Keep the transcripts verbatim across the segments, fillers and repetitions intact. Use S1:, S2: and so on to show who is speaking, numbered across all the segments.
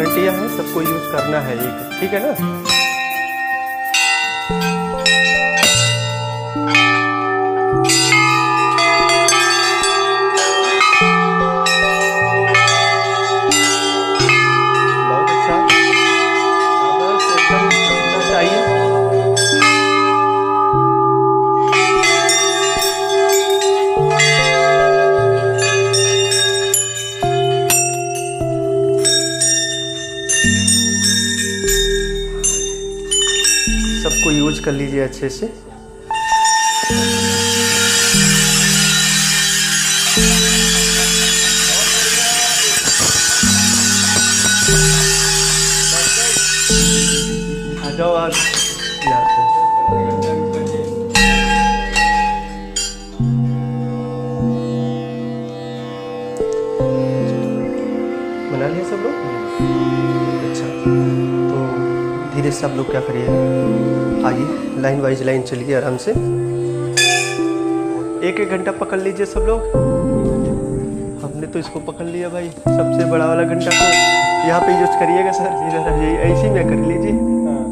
S1: गारंटियाँ हैं, सबको यूज करना है एक, ठीक है ना। बहुत अच्छा, बस एकदम चलना चाहिए। सबको यूज कर लीजिए अच्छे से। आ जाओ आप यहाँ पे। बना लिया सब लोग? अच्छा, तो धीरे से आप लोग क्या करिएगा, आइए लाइन वाइज लाइन चलिए आराम से। एक एक घंटा पकड़ लीजिए सब लोग। हमने तो इसको पकड़ लिया भाई, सबसे बड़ा वाला घंटा को यहाँ पे यूज करिएगा सर। इधर यही ऐसे में कर लीजिए।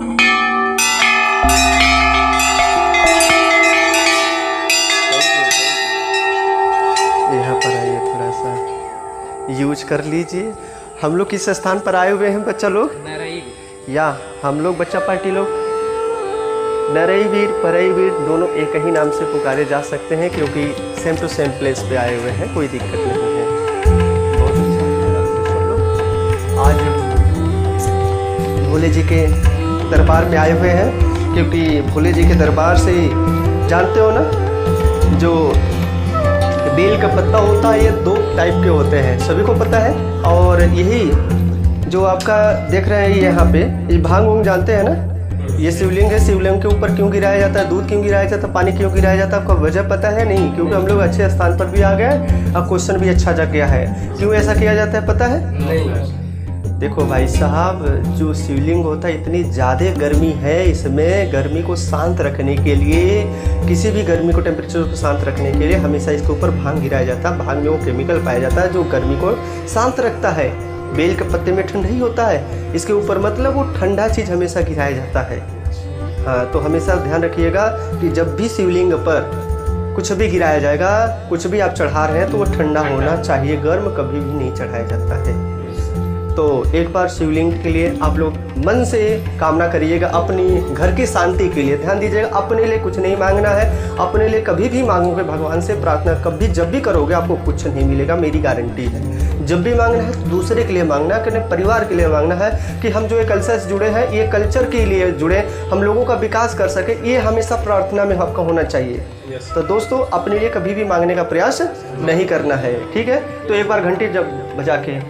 S1: यहाँ पर आइए, थोड़ा सा यूज कर लीजिए। हम लोग किस स्थान पर आए हुए हैं बच्चा लोग? या हम लोग बच्चा पार्टी लोग नरई वीर परई वीर दोनों एक ही नाम से पुकारे जा सकते हैं, क्योंकि सेम टू सेम प्लेस पे आए हुए हैं, कोई दिक्कत नहीं है। बहुत अच्छा। आज भोले जी के दरबार में आए हुए हैं, क्योंकि भोले जी के दरबार से जानते हो ना, जो बेल का पत्ता होता है ये दो टाइप के होते हैं, सभी को पता है। और यही जो आपका देख रहे हैं यहाँ पे, ये भांग वंग जानते हैं ना, ये शिवलिंग है। शिवलिंग के ऊपर क्यों गिराया जाता है, दूध क्यों गिराया जाता है, पानी क्यों गिराया जाता है, आपको वजह पता है? नहीं, क्योंकि हम लोग अच्छे स्थान पर भी आ गए और क्वेश्चन भी अच्छा जग गया है। क्यों ऐसा किया जाता है पता है? नहीं। देखो भाई साहब, जो शिवलिंग होता है, इतनी ज़्यादा गर्मी है इसमें, गर्मी को शांत रखने के लिए, किसी भी गर्मी को टेम्परेचर को शांत रखने के लिए हमेशा इसके ऊपर भांग गिराया जाता है। भांग में वो केमिकल पाया जाता है जो गर्मी को शांत रखता है। बेल के पत्ते में ठंडा ही होता है, इसके ऊपर मतलब वो ठंडा चीज़ हमेशा गिराया जाता है। हाँ, तो हमेशा ध्यान रखिएगा कि जब भी शिवलिंग पर कुछ भी गिराया जाएगा, कुछ भी आप चढ़ा रहे हैं, तो वो ठंडा होना चाहिए, गर्म कभी भी नहीं चढ़ाया जाता है। तो एक बार शिवलिंग के लिए आप लोग मन से कामना करिएगा, अपनी घर की शांति के लिए। ध्यान दीजिएगा, अपने लिए कुछ नहीं मांगना है। अपने लिए कभी भी मांगोगे भगवान से प्रार्थना, कभी जब भी करोगे आपको कुछ नहीं मिलेगा, मेरी गारंटी है। जब भी मांगना है तो दूसरे के लिए मांगना है, अपने परिवार के लिए मांगना है, कि हम जो ये कल्चर से जुड़े हैं, ये कल्चर के लिए जुड़े, हम लोगों का विकास कर सके, ये हमेशा प्रार्थना में आपका होना चाहिए। yes. तो दोस्तों, अपने लिए कभी भी मांगने का प्रयास नहीं करना है, ठीक है। तो एक बार घंटी जब बजा के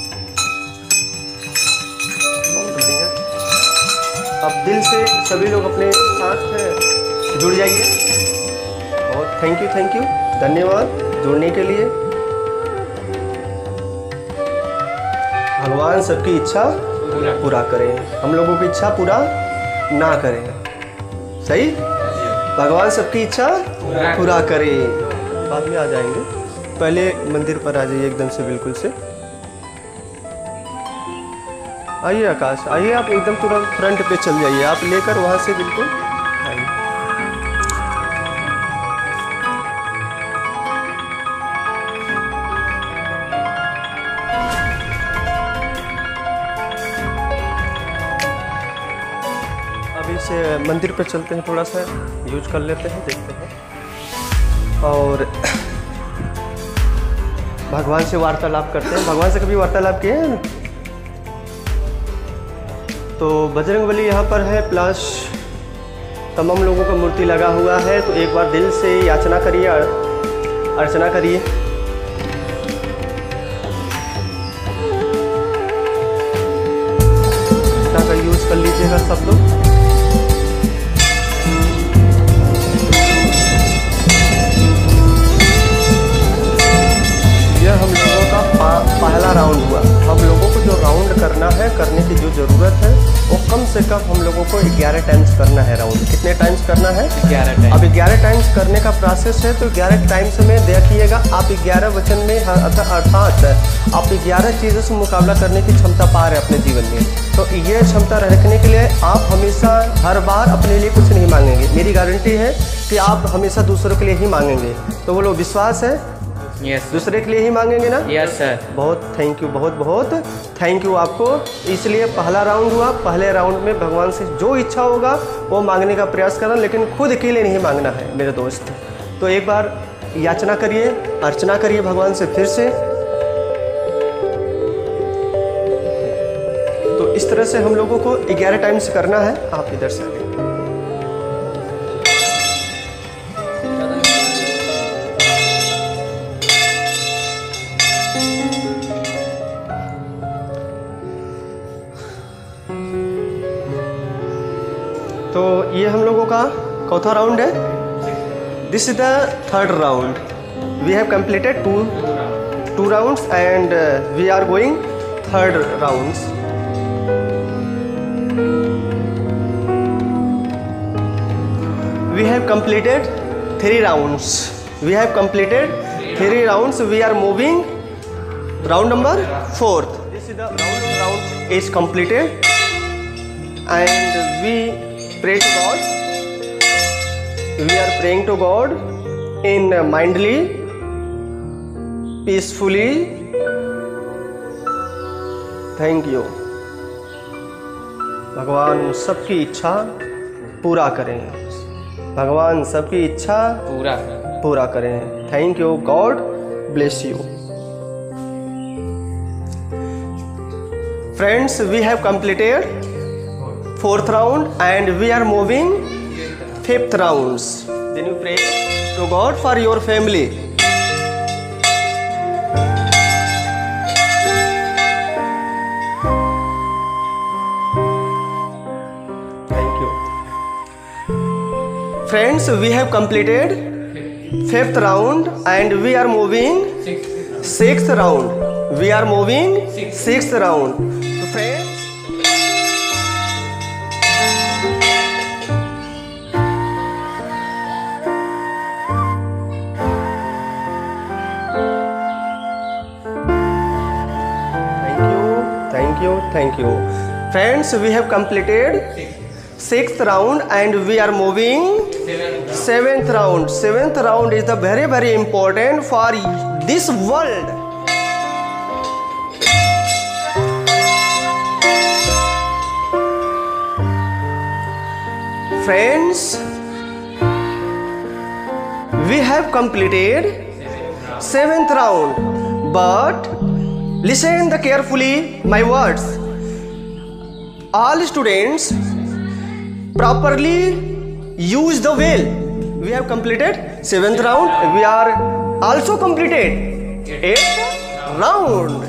S1: अब दिल से सभी लोग अपने साथ जुड़ जाइए। और थैंक यू थैंक यू धन्यवाद जुड़ने के लिए। भगवान सबकी इच्छा पूरा, पूरा करें, हम लोगों की इच्छा पूरा ना करें। सही, भगवान सबकी इच्छा पूरा, पूरा करें। बाद में आ जाएंगे, पहले मंदिर पर आ जाइए एकदम से, बिल्कुल से आइए। आकाश आइए, आप एकदम तुरंत फ्रंट पे चल जाइए, आप लेकर वहाँ से बिल्कुल आइए। अभी से मंदिर पे चलते हैं, थोड़ा सा यूज कर लेते हैं, देखते हैं और भगवान से वार्तालाप करते हैं। भगवान से कभी वार्तालाप किए हैं? तो बजरंगबली यहाँ पर है, प्लस तमाम लोगों का मूर्ति लगा हुआ है। तो एक बार दिल से याचना करिए, अर्चना करिए। का यूज कर लीजिएगा सब लोग। यह हम लोगों का पहला राउंड हुआ। हम लोगों को जो राउंड करना है, करने की जो ज़रूरत है वो कम से का हम लोगों को ग्यारह टाइम्स करना है राउंड। कितने टाइम्स करना है?
S2: ग्यारह टाइम।
S1: अब ग्यारह टाइम्स करने का प्रोसेस है, तो ग्यारह टाइम्स में देखिएगा आप ग्यारह वचन में अर्थात आप ग्यारह चीज़ों से मुकाबला करने की क्षमता पा रहे हैं अपने जीवन में। तो ये क्षमता रखने के लिए आप हमेशा हर बार अपने लिए कुछ नहीं मांगेंगे। मेरी गारंटी है कि आप हमेशा दूसरों के लिए ही मांगेंगे। तो बोलो विश्वास है?
S2: यस।
S1: दूसरे के लिए ही मांगेंगे ना?
S2: Yes sir.
S1: बहुत थैंक यू, बहुत बहुत थैंक यू आपको। इसलिए पहला राउंड हुआ, पहले राउंड में भगवान से जो इच्छा होगा वो मांगने का प्रयास करना, लेकिन खुद के लिए नहीं मांगना है मेरे दोस्त। तो एक बार याचना करिए, अर्चना करिए भगवान से फिर से। तो इस तरह से हम लोगों को ग्यारह टाइम्स करना है। आप इधर से आइए। तो ये हम लोगों का चौथा राउंड है। This is the third round. We have completed two two rounds and we are going third rounds. We have completed three rounds. We have completed three rounds. We are moving round number fourth. This is the round round is completed and we pray to God. We are praying to God in mindly, peacefully. Thank you. भगवान सबकी इच्छा पूरा करें। भगवान सबकी इच्छा
S2: पूरा
S1: पूरा करें। Thank you God bless you. Friends, we have completed fourth round and we are moving fifth rounds. Then you pray to God for your family. Thank you. Friends, we have completed fifth round and we are moving sixth round. We are moving sixth round. So friends, thank you. Friends, we have completed sixth round and we are moving seventh round. Seventh round is the very very important for this world. Friends, we have completed seventh round, but listen the carefully my words. All students properly use the well. We have completed seventh round. We are also completed eighth round.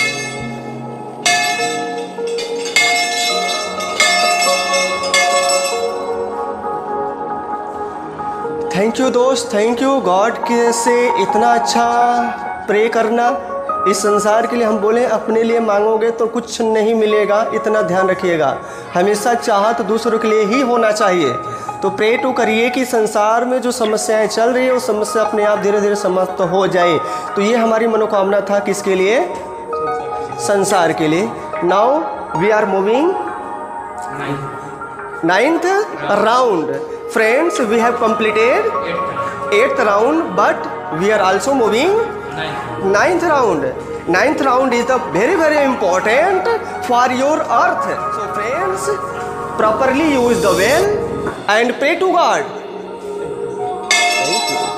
S1: Thank you दोस्त, thank you God के से इतना अच्छा pray करना। इस संसार के लिए हम बोले अपने लिए मांगोगे तो कुछ नहीं मिलेगा, इतना ध्यान रखिएगा। हमेशा चाहत दूसरों के लिए ही होना चाहिए। तो प्रे टू करिए कि संसार में जो समस्याएं चल रही है वो समस्या अपने आप धीरे धीरे समाप्त हो जाए। तो ये हमारी मनोकामना था, किसके लिए? संसार के लिए। Now we are moving ninth round. Friends, we have completed eighth round but we are also moving ninth round. Ninth round is the very very important for your earth. So friends, properly use the well and pray to God. Thank you.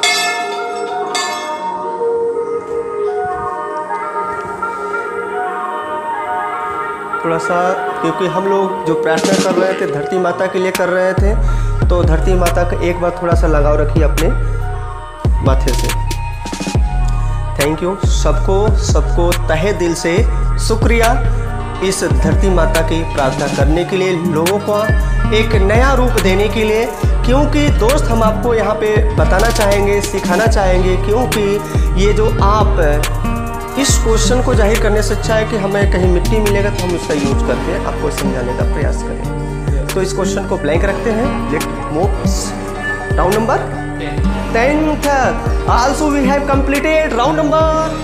S1: थोड़ा सा, क्योंकि हम लोग जो प्रार्थना कर रहे थे धरती माता के लिए कर रहे थे, तो धरती माता का एक बार थोड़ा सा लगाव रखिए अपने माथे से। थैंक यू सबको, सबको तहे दिल से शुक्रिया इस धरती माता की प्रार्थना करने के लिए, लोगों को एक नया रूप देने के लिए। क्योंकि दोस्त, हम आपको यहाँ पे बताना चाहेंगे, सिखाना चाहेंगे, क्योंकि ये जो आप इस क्वेश्चन को जाहिर करने से अच्छा है कि हमें कहीं मिट्टी मिलेगा तो हम उसका यूज करके आपको समझाने का प्रयास करें। तो इस क्वेश्चन को ब्लैंक रखते हैं। Let move round number tenth. Also we have completed round number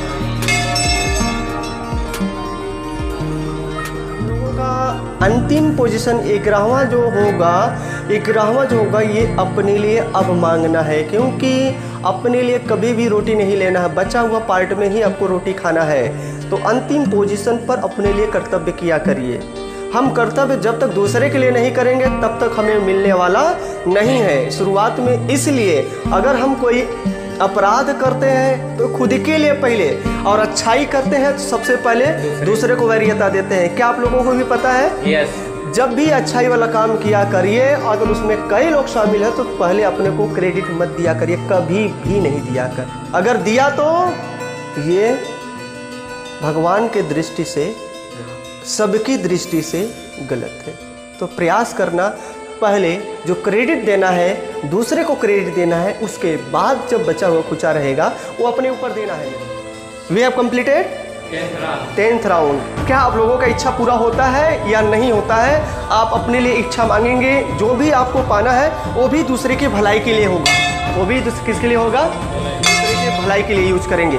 S1: अंतिम पोजीशन ग्यारहवां जो होगा, ग्यारहवां जो होगा ये अपने लिए अब मांगना है, क्योंकि अपने लिए कभी भी रोटी नहीं लेना है, बचा हुआ पार्ट में ही आपको रोटी खाना है। तो अंतिम पोजीशन पर अपने लिए कर्तव्य किया करिए। हम कर्तव्य जब तक दूसरे के लिए नहीं करेंगे तब तक हमें मिलने वाला नहीं है। शुरुआत में इसलिए अगर हम कोई अपराध करते हैं तो खुद के लिए पहले, और अच्छाई करते हैं तो सबसे पहले दूसरे को वरीयता देते हैं। क्या आप लोगों को भी पता है?
S2: yes.
S1: जब भी अच्छाई वाला काम किया करिए, अगर उसमें कई लोग शामिल हैं तो पहले अपने को क्रेडिट मत दिया करिए, कभी भी नहीं दिया कर। अगर दिया तो ये भगवान के दृष्टि से, सबकी दृष्टि से गलत है। तो प्रयास करना, पहले जो क्रेडिट देना है दूसरे को क्रेडिट देना है, उसके बाद जब बचा हुआ कुचा रहेगा वो अपने ऊपर देना है। We have completed tenth round. क्या आप लोगों का इच्छा पूरा होता है या नहीं होता है? आप अपने लिए इच्छा मांगेंगे, जो भी आपको पाना है वो भी दूसरे की भलाई के लिए होगा, वो भी किसके लिए होगा? दूसरे की भलाई के लिए यूज करेंगे।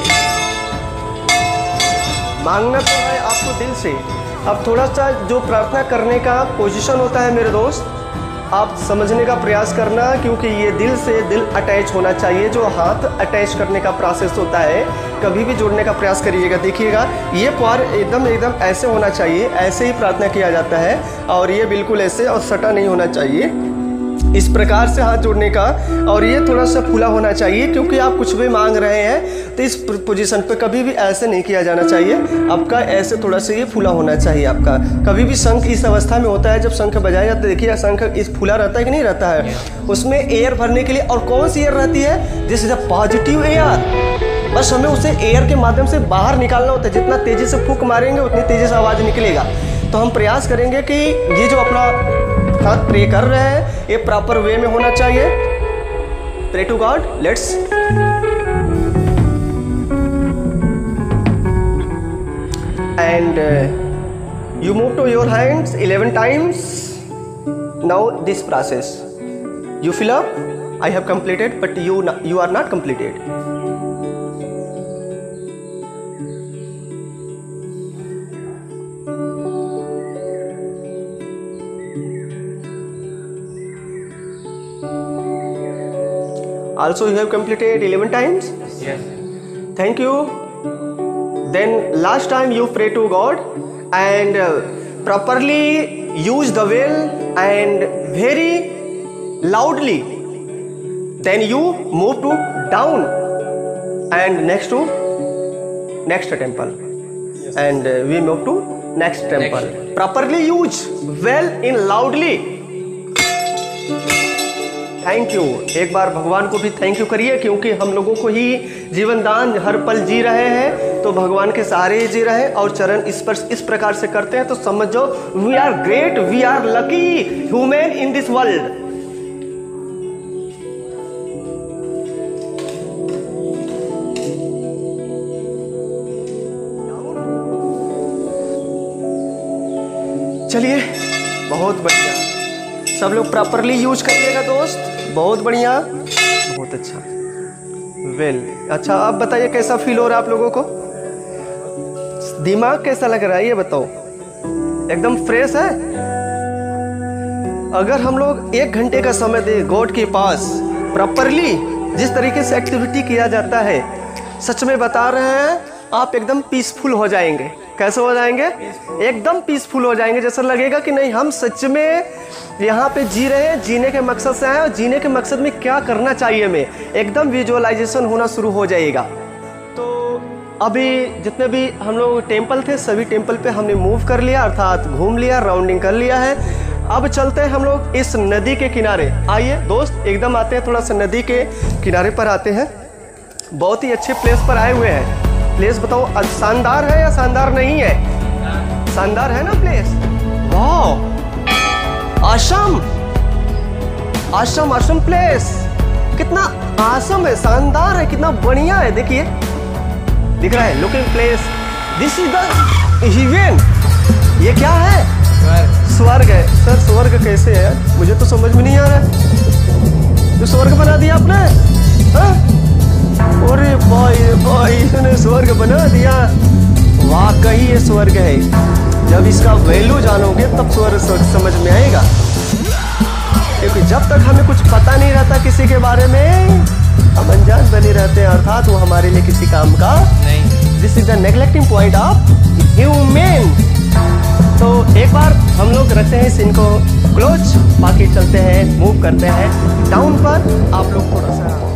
S1: मांगना तो है आपको दिल से। अब थोड़ा सा जो प्रार्थना करने का पोजीशन होता है मेरे दोस्त, आप समझने का प्रयास करना, क्योंकि ये दिल से दिल अटैच होना चाहिए। जो हाथ अटैच करने का प्रोसेस होता है, कभी भी जोड़ने का प्रयास करिएगा। देखिएगा ये प्यार एकदम एकदम ऐसे होना चाहिए, ऐसे ही प्रार्थना किया जाता है, और ये बिल्कुल ऐसे और सटा नहीं होना चाहिए, इस प्रकार से हाथ जोड़ने का। और ये थोड़ा सा फूला होना चाहिए, क्योंकि आप कुछ भी मांग रहे हैं तो इस पोजीशन पे कभी भी ऐसे नहीं किया जाना चाहिए। आपका ऐसे थोड़ा सा ये फूला होना चाहिए आपका। कभी भी शंख इस अवस्था में होता है, जब शंख बजाया जाता है, देखिए शंख इस फूला रहता है कि नहीं रहता है, उसमें एयर भरने के लिए। और कौन सी एयर रहती है? This is a positive air. बस हमें उसे एयर के माध्यम से बाहर निकालना होता है। जितना तेजी से फूंक मारेंगे उतनी तेजी से आवाज़ निकलेगा। तो हम प्रयास करेंगे कि ये जो अपना हाथ प्रे कर रहे हैं ये प्रॉपर वे में होना चाहिए। Pray to God. Let's and you move to your hands eleven times. Now this process you fill up. I have completed but you you are not completed. Also you have completed eleven times?
S2: Yes.
S1: Thank you. Then last time you pray to God and uh, properly use the well and very loudly. Then you move to down and next to next temple. Yes. And uh, we move to next temple. Next. Properly use well in loudly. Thank you. एक बार भगवान को भी thank you करिए, क्योंकि हम लोगों को ही जीवन दान हर पल जी रहे हैं, तो भगवान के सहारे ही जी रहे हैं। और चरण स्पर्श इस प्रकार से करते हैं तो समझो we are great, we are lucky human in this world. चलिए, बहुत बढ़िया, सब लोग प्रॉपरली यूज करिएगा दोस्त। बहुत बढ़िया, बहुत अच्छा, वेल well, अच्छा। अब बताइए कैसा फील हो रहा है आप लोगों को? दिमाग कैसा लग रहा है ये बताओ? एकदम फ्रेश है? अगर हम लोग एक घंटे का समय दे गॉड के पास, प्रॉपरली जिस तरीके से एक्टिविटी किया जाता है, सच में बता रहे हैं आप एकदम पीसफुल हो जाएंगे। कैसे हो जाएंगे? एकदम पीसफुल हो जाएंगे। जैसा लगेगा कि नहीं हम सच में यहाँ पे जी रहे हैं, जीने के मकसद से आए, और जीने के मकसद में क्या करना चाहिए हमें, एकदम विजुअलाइजेशन होना शुरू हो जाएगा। तो अभी जितने भी हम लोग टेम्पल थे, सभी टेम्पल पे हमने मूव कर लिया, अर्थात घूम लिया, राउंडिंग कर लिया है। अब चलते हैं हम लोग इस नदी के किनारे। आइए दोस्त, एकदम आते हैं, थोड़ा सा नदी के किनारे पर आते हैं। बहुत ही अच्छे प्लेस पर आए हुए हैं। प्लेस बताओ शानदार है या शानदार नहीं है? शानदार है ना प्लेस? वाह, आसम आसम आसम प्लेस, कितना आसम है, शानदार है, कितना बढ़िया है। देखिए दिख रहा है, looking place, this is the heaven. ये क्या है? स्वर्ग। स्वर्ग है सर। स्वर्ग कैसे है? मुझे तो समझ में नहीं आ रहा है। तो स्वर्ग बना दिया आपने? हाँ? अरे भाई भाई, इसने स्वर्ग बना दिया। वाकई ये स्वर्ग है। जब इसका वैल्यू जानोगे तब स्वर्ग समझ में आएगा। क्योंकि जब तक हमें कुछ पता नहीं रहता किसी के बारे में, हम अनजान बने रहते हैं, अर्थात वो हमारे लिए किसी काम का नहीं। This is the neglecting point of human. तो एक बार हम लोग रखते हैं सीन को क्लोज, बाकी चलते हैं, मूव करते हैं डाउन पर। आप लोग थोड़ा सा